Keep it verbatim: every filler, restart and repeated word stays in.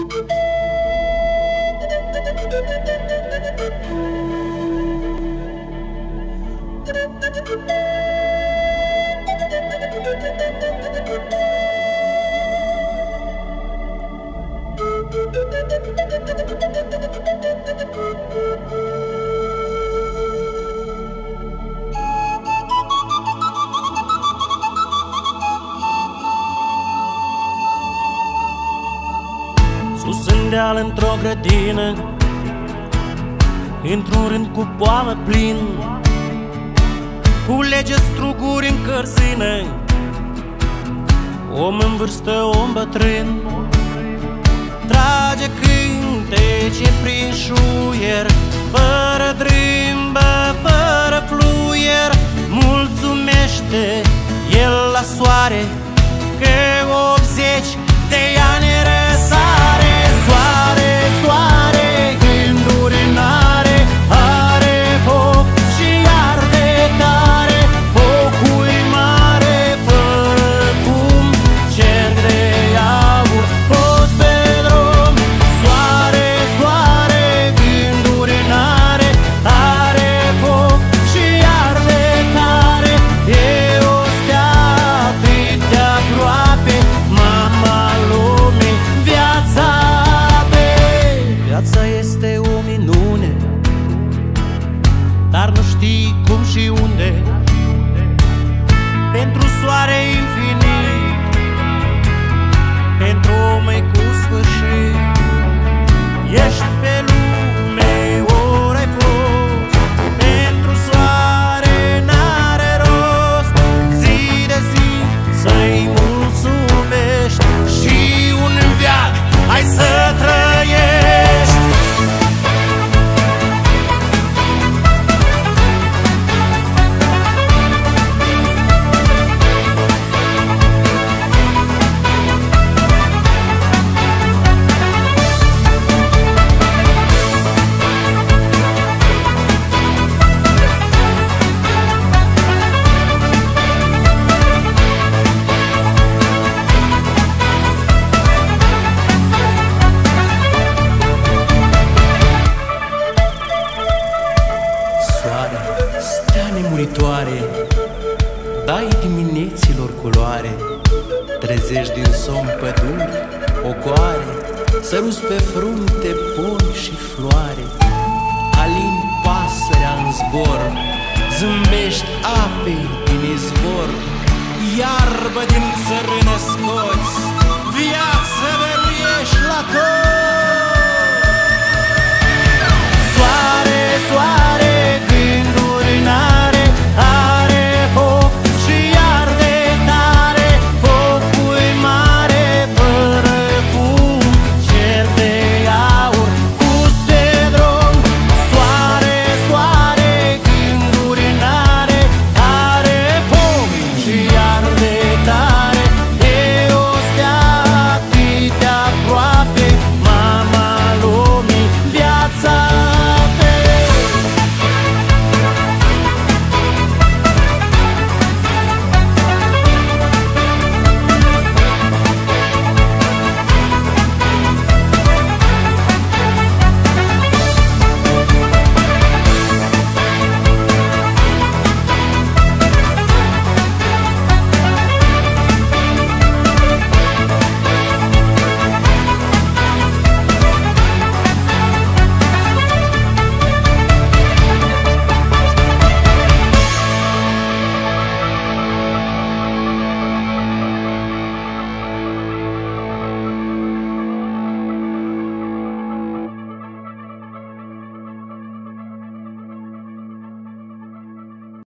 Sus în deal într-o grădină, într-un rând cu poamă plin, culege struguri în cărțină, om în vârstă, om bătrân, trage cântece prin șuier, fără drâmbă, fără fluier, mulțumește el la soare că optzeci de ani răsare. Soare, soare, gânduri n-are, are foc și arde tare, focul mare, fără cum, cerc de aur, poți pe drum. Soare, soare, gânduri n-are, are foc și arde tare, e o stea atât de aproape, mama lumii, viața. Viața este o minune, dar nu știi cum și unde. Pentru soare infinit, pentru om cu sfârșit, ești pe lume ori ai fost. Pentru soare n-are rost zi de zi să-i mulțumești și un veac ai să trăiești. Stea nemuritoare, dai dimineților culoare, trezești din somn păduri, ogoare, săruți pe frunte pom și floare, alini pasărea în zbor, zâmbești apei din izvor, iarbă din țărână scoți, viață de